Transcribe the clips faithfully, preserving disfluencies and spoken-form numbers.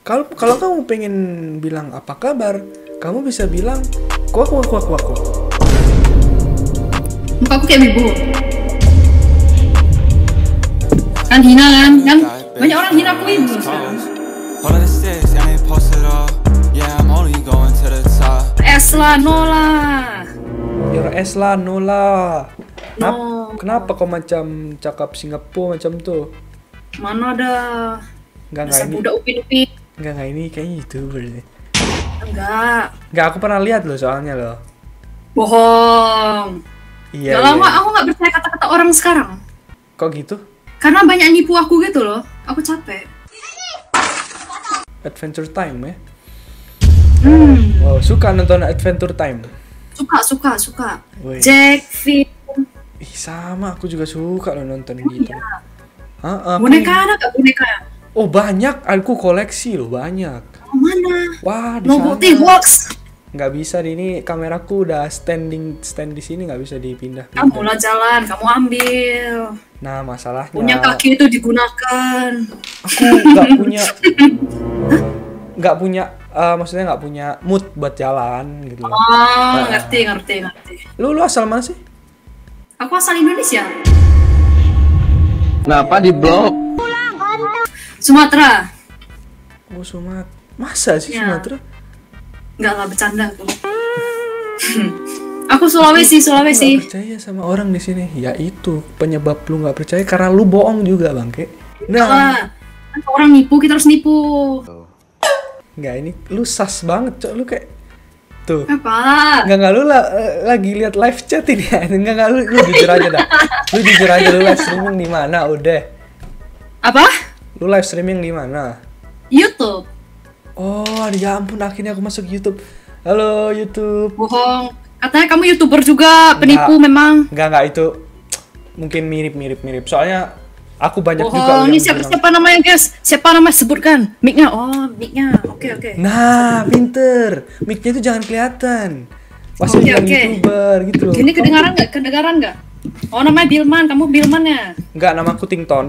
Kalau kalau kamu pengen bilang apa kabar, kamu bisa bilang kuak kuak kuak kuak kuak. Muka aku kayak wibu. Kan hina kan? Kan banyak orang hina aku wibu sekarang. Esla Nola. Your Esla Nola. No. Kenapa, kenapa kau macam cakap Singapura macam tuh? Mana ada? Enggak enggak Dasar ini. budak upin-upin. Enggak enggak ini kayaknya YouTuber deh. Enggak. Enggak, aku pernah lihat loh soalnya loh. Bohong. Iya. Gak iya, lama iya. aku nggak percaya kata-kata orang sekarang. Kok gitu? Karena banyak nipu aku gitu loh. Aku capek. Adventure Time ya. Hmm. Wow, suka nonton Adventure Time. Suka, suka, suka. Woi. Jack, Fit. Ih, sama aku juga suka loh nonton Oh, gitu. iya. Ah, aku- Boneka ada gak boneka? Oh banyak, aku koleksi loh banyak. Oh, mana? Wah, di No sana. box. Nggak bisa di ini, kameraku udah standing stand di sini, nggak bisa dipindah. Kamu lah jalan, kamu ambil. Nah masalahnya Punya kaki itu digunakan. aku nggak punya nggak punya eh, maksudnya nggak punya mood buat jalan gitu loh. Oh, ngerti, ngerti, ngerti. Lu lu asal mana sih? Aku asal Indonesia. Kenapa di blok? Sumatera. Oh Sumatera. Masa sih Ya. Sumatera? Enggak lah, bercanda aku. Aku Sulawesi, Sulawesi. Nggak percaya sama orang di sini. Ya itu penyebab lu nggak percaya karena lu bohong juga bangke. Nah, Salah. Kan orang nipu, kita harus nipu. nggak ini lu sas banget cok, lu kayak tuh. Apa? Nggak nggak lu la- lagi lihat live chat ini ya? Nggak nggak lu, lu jujur aja dah. Lu jujur aja lu live streaming di mana udah? Apa? Lu live streaming di mana? YouTube. Oh, ya ampun akhirnya aku masuk YouTube. Halo YouTube. Bohong. Katanya kamu YouTuber juga, penipu Nggak. memang. Nggak nggak itu mungkin mirip-mirip mirip. Soalnya aku banyak juga Bohong. yang Ini siapa, bilang- siapa namanya guys? Siapa namanya sebutkan? Mic-nya. Oh, mic-nya. Oke, oke. Nah, pinter. Mic-nya itu jangan kelihatan. Pasti Oke, bilang oke. YouTuber gitu loh. Gini kedengaran nggak? Kedengaran nggak? Oh, namanya Bilman. Kamu Bilman ya? Enggak, nama aku Tington.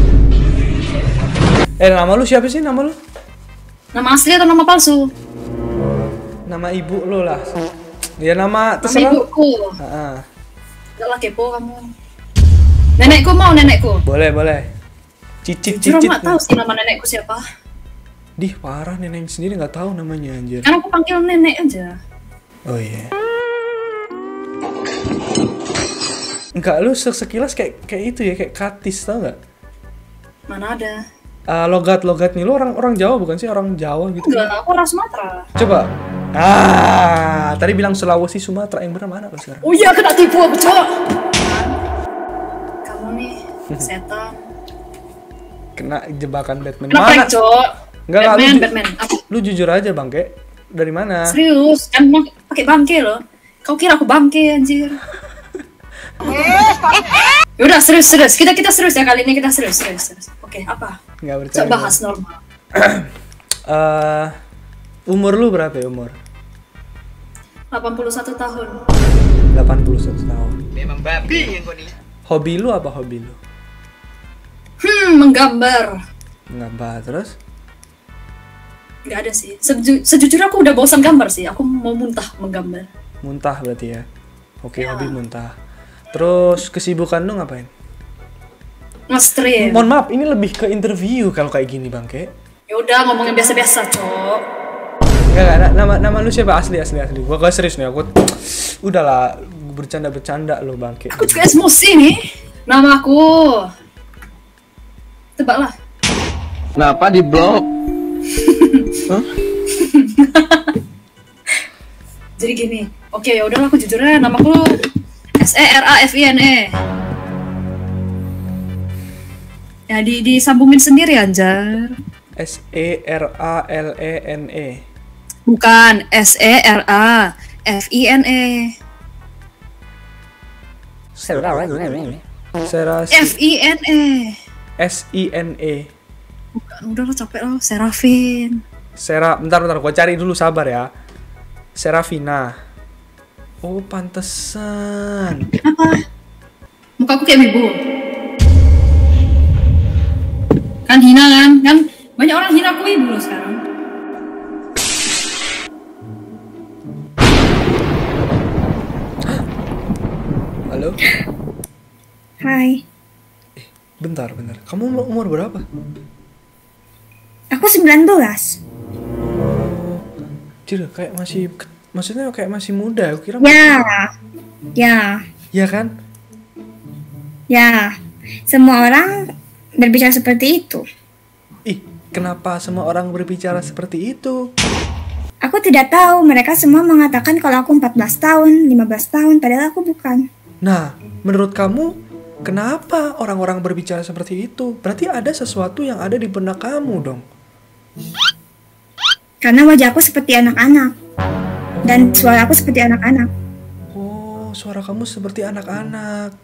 Eh, nama lu siapa sih nama lu? Nama asli atau nama palsu? Nama ibu lu lah. Ya nama Nama terserah. ibuku. Heeh. Enggak lah, kepo kamu. Nenekku mau, nenekku. Boleh, boleh. Cicit Jujur cicit. aku nggak tahu sih nama nenekku siapa. Dih, parah nenek sendiri nggak tahu namanya anjir. Kan aku panggil nenek aja. Oh iya. Enggak, lu se- sekilas kayak kayak itu ya, kayak Katis, tau nggak? Mana ada? Uh, logat-logat nih, lu orang orang Jawa bukan sih? Orang Jawa gitu. Enggak, aku orang Sumatera. Coba. Ah, tadi bilang Sulawesi, Sumatera, yang benar mana lo sekarang? Oh iya, kena tipu aku, cowok. Kamu nih, setan. Kena jebakan Batman. Kenapa Mana? yang cowok? Enggak, enggak, Batman, lu, ju- Batman. Aku lu jujur aja bangke. Dari mana? serius, kan mau pakai bangke loh. Kau kira aku bangke anjir? Yaudah, serius, serius. Kita kita serius ya kali ini, kita serius, serius, serius. Oke, apa? Enggak percaya. Coba bahas normal. Eh, umur lu berapa ya umur? delapan puluh satu tahun. delapan puluh satu tahun. Memang babi yang kau nih. Hobi lu apa hobi lu? Hmm, menggambar. Ngapa terus? Nggak ada sih. Seju sejujurnya aku udah bosan gambar sih. Aku mau muntah menggambar. Muntah berarti ya. Oke, Ya. hobi muntah. Terus kesibukan lu ngapain? Nge-stream. Mohon maaf, ini lebih ke interview kalau kayak gini, Bangke. Ya udah ngomongin biasa-biasa, cok. Enggak, enggak, na- nama nama lu siapa asli asli asli. Gua gak serius nih, aku udahlah bercanda-bercanda lo, Bangke. Aku juga emosi nih. Nama aku. Tebaklah. Kenapa di blok? Jadi gini. Oke, ya udahlah aku jujur ya. Namaku S E R A F I N E. Ya di disambungin sendiri anjar. S E R A L E N E. Bukan S E R A F I N E. Serasi F I N E. S I N E. Bukan, udah lo capek lo, Serafin. Sera, bentar bentar, gua cari dulu sabar ya. Serafina. Oh, pantesan. Apa? Muka aku kayak wibu. Kan hina kan? Kan banyak orang hina aku wibu loh sekarang. Hai. Bentar, bentar. Kamu umur- umur berapa? Aku sembilan belas. Cil, kayak masih, ke- maksudnya kayak masih muda. Aku kira. Ya. Ya. Ya kan? Ya. Semua orang berbicara seperti itu. Ih, kenapa semua orang berbicara seperti itu? Aku tidak tahu, mereka semua mengatakan kalau aku empat belas tahun, lima belas tahun, padahal aku bukan. Nah, menurut kamu, kenapa orang-orang berbicara seperti itu? Berarti ada sesuatu yang ada di benak kamu dong. Karena wajahku seperti anak-anak. Dan suara aku seperti anak-anak. Oh, suara kamu seperti anak-anak.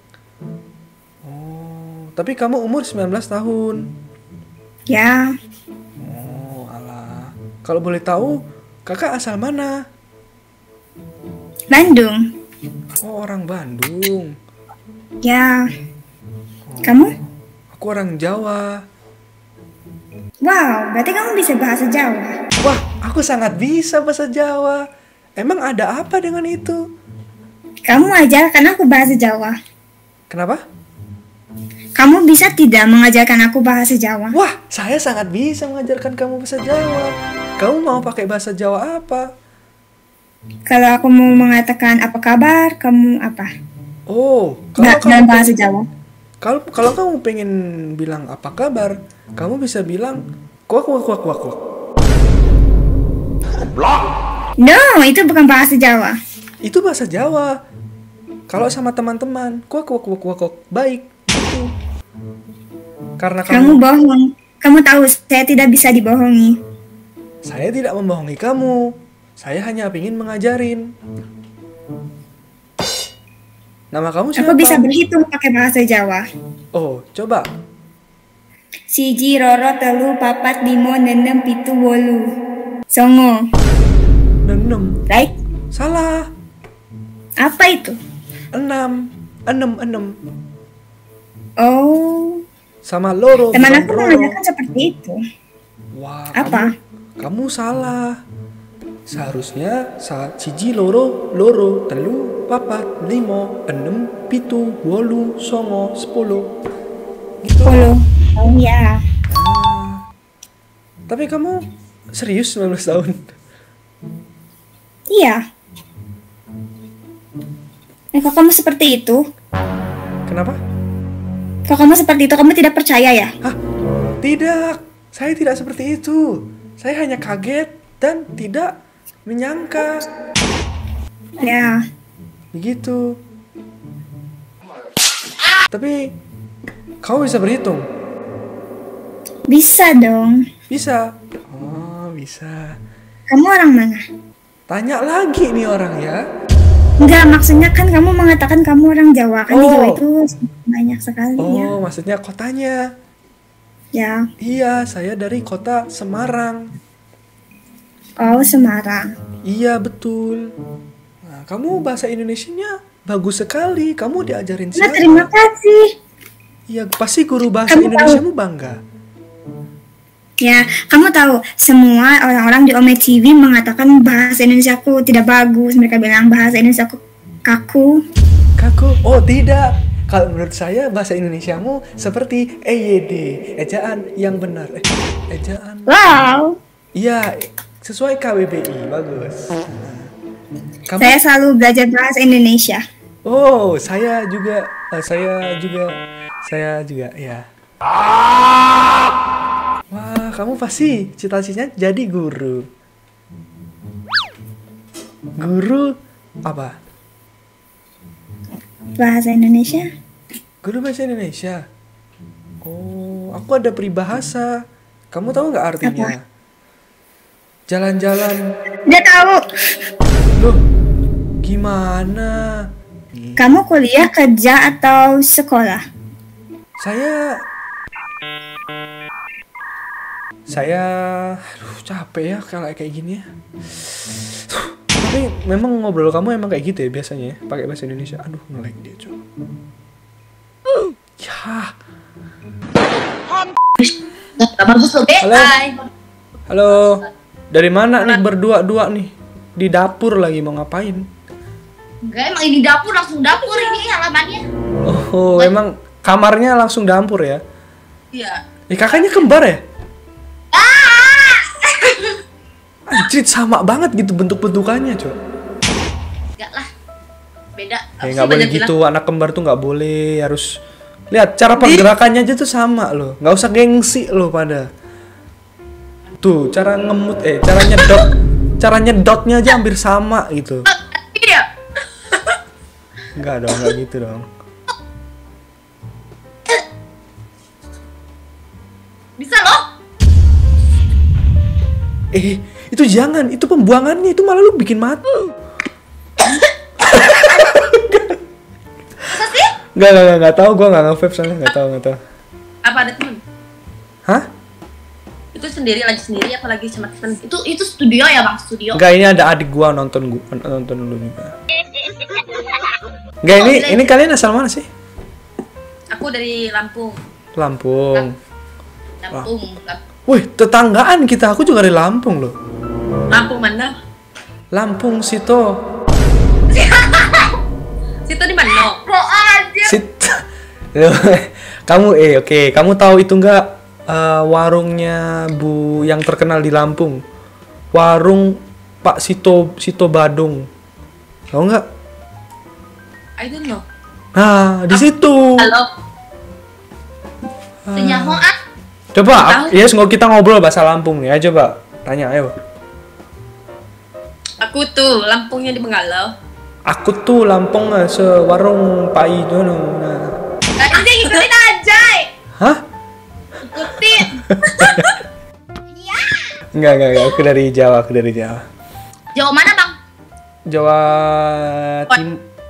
Oh, tapi kamu umur sembilan belas tahun. Ya, Oh, alah. Kalau boleh tahu, kakak asal mana? Bandung. Oh, orang Bandung. Ya. Kamu? Aku orang Jawa. Wow, berarti kamu bisa bahasa Jawa. Wah, aku sangat bisa bahasa Jawa. Emang ada apa dengan itu? Kamu ajar karena aku bahasa Jawa. Kenapa? Kamu bisa tidak mengajarkan aku bahasa Jawa? Wah, saya sangat bisa mengajarkan kamu bahasa Jawa. Kamu mau pakai bahasa Jawa apa? Kalau aku mau mengatakan apa kabar, kamu apa? Oh, kalau Nggak, kamu dalam bahasa pengen- Jawa. Kalau kalau kamu pengen bilang apa kabar, kamu bisa bilang kuak kuak kuak kuak kuak. No, itu bukan bahasa Jawa. Itu bahasa Jawa. Kalau sama teman-teman, kuak kuak kuak kuak kuak. Baik. Itu. Karena Kamu kamu, bohong. Kamu tahu saya tidak bisa dibohongi. saya tidak membohongi kamu. Saya hanya ingin mengajarin. Nama kamu siapa? Aku bisa berhitung pakai bahasa Jawa. Oh, coba. Siji, roro, telu, papat, limo, nenem, pitu, wolu, songo. Enam. Right? Salah. Apa itu? Enam. Enam, enam. Oh, Sama loro. teman bukan aku roro. mengajarkan seperti itu. Wah, Apa? Kamu, kamu salah. Seharusnya saat siji loro loro telu papat limo enam pitu wolu songo sepuluh gitu. Polo. Oh ya. Ah. Tapi kamu serius sembilan belas tahun? Iya. Eh, kok kamu seperti itu? Kenapa? Kok kamu seperti itu? Kamu tidak percaya ya? Hah? Tidak. Saya tidak seperti itu. Saya hanya kaget dan tidak menyangka. Ya. Begitu. Tapi kamu bisa berhitung? Bisa dong. Bisa. Oh, bisa. Kamu orang mana? Tanya lagi nih orang ya. Enggak, maksudnya kan kamu mengatakan kamu orang Jawa. Kan di Oh. Jawa itu banyak sekali ya. Oh, maksudnya kotanya. Ya. Iya, saya dari kota Semarang. Oh, Semarang. Iya, betul. Nah, kamu bahasa Indonesianya bagus sekali. Kamu diajarin Nah, siapa? terima kasih. Iya, pasti guru bahasa Kamu tahu. Indonesiamu bangga. Ya, kamu tahu semua orang-orang di Ome T V mengatakan bahasa Indonesiaku tidak bagus. Mereka bilang bahasa Indonesiaku kaku. Kaku? Oh, tidak. Kalau menurut saya bahasa Indonesiamu seperti E Y D, ejaan yang benar. Eh, ejaan. Wow. Iya, sesuai K B B I, bagus. Kamu? Saya selalu belajar bahasa Indonesia. Oh, saya juga, eh, saya juga, saya juga, ya. Wah, kamu pasti cita-citanya jadi guru. Guru apa? Bahasa Indonesia. Guru bahasa Indonesia. Oh, aku ada peribahasa. Kamu tahu nggak artinya? Apa? Jalan-jalan. Dia tahu. Loh, gimana? Kamu kuliah, kerja, atau sekolah? Saya Saya aduh capek ya kalau kayak gini ya. Tapi memang ngobrol kamu emang kayak gitu ya biasanya ya, pakai bahasa Indonesia. Aduh, nge-lag dia, coy. Ya. Gak bagus loh, Be. Halo. Hai. Halo. Dari mana nih berdua-dua nih? Di dapur lagi mau ngapain? Enggak, emang ini dapur, langsung dapur ini halamannya. Oh, emang kamarnya langsung dapur ya. Iya. Eh kakaknya kembar ya? Anjir sama banget gitu bentuk-bentukannya coy. Enggak lah. Beda. Eh nggak boleh gitu, anak kembar tuh nggak boleh, harus lihat cara pergerakannya aja tuh sama loh, nggak usah gengsi loh pada. Tuh cara ngemut, eh cara nyedot, cara nyedotnya aja hampir sama gitu. Iya. Enggak dong, nggak gitu dong. Bisa loh. Eh itu jangan, itu pembuangannya itu malah lu bikin mati. Enggak, enggak, enggak tahu, gua enggak nge-vape soalnya, enggak tahu, enggak tahu. Apa ada teman? Hah? Itu sendiri lagi sendiri apa lagi sama teman? Itu itu studio ya, Bang, studio. Enggak, ini ada adik gua nonton gua nonton dulu juga. Enggak, ini ini kalian asal mana sih? Aku dari Lampung. Lampung. Lampung. Wih, tetanggaan kita. Aku juga dari Lampung loh. Lampung mana? Lampung Sito. Situ di mana? Kok aja. Sit. Kamu eh oke, okay. Kamu tahu itu enggak uh, warungnya Bu yang terkenal di Lampung? Warung Pak Sito Sito Badung. Tahu enggak? I don't know. Nah, di situ. Halo. Ah. Senyaho ah. Coba, ya yes, kita ngobrol bahasa Lampung nih. Ayo coba, tanya ayo. Aku tuh Lampungnya di Bengalau. Aku tuh Lampung uh, sewarung Pai Dono. Nah. Nah, ini ikutin aja. Hah? Ikutin. Enggak, enggak, enggak. Aku dari Jawa, aku dari Jawa. Jawa mana, Bang? Jawa Tim.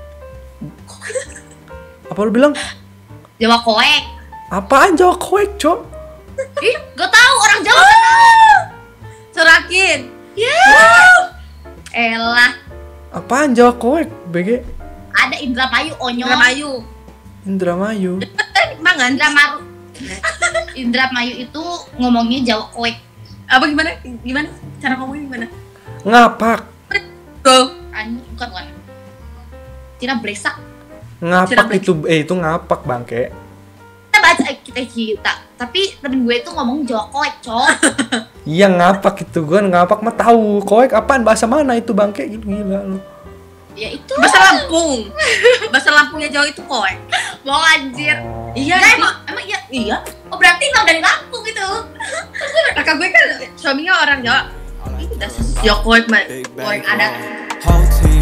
Apa lu bilang? Jawa Koek. Apaan Jawa Koek, Cok? Ih, gak tahu orang Jawa. Surakin. Yeah. Elah. Apaan Jawa Koek, B G? Ada Indramayu, Onyo. Indramayu. Indramayu. Mangan Indramayu. Indramayu itu ngomongnya Jawa Koek. Apa gimana? Gimana? Cara ngomongnya gimana? Ngapak. Go. Anjir, bukan bukan. Cina bresak. Ngapak itu eh itu ngapak, Bangke. Kita baca kita kita. Tapi temen gue itu ngomong Jawa Koek, Cok. Iya ngapak itu, gue ngapak mah tahu. Koek apaan, bahasa mana itu, Bangke? Gila lu. Ya itu bahasa Lampung. Bahasa Lampungnya Jawa itu Koek. Bohong anjir. Oh. Iya, nah, emang emang iya iya. Oh berarti emang dari Lampung itu. Kakak gue kan suaminya orang Jawa. Ini dasar Jawa Koek mah. Koek adat.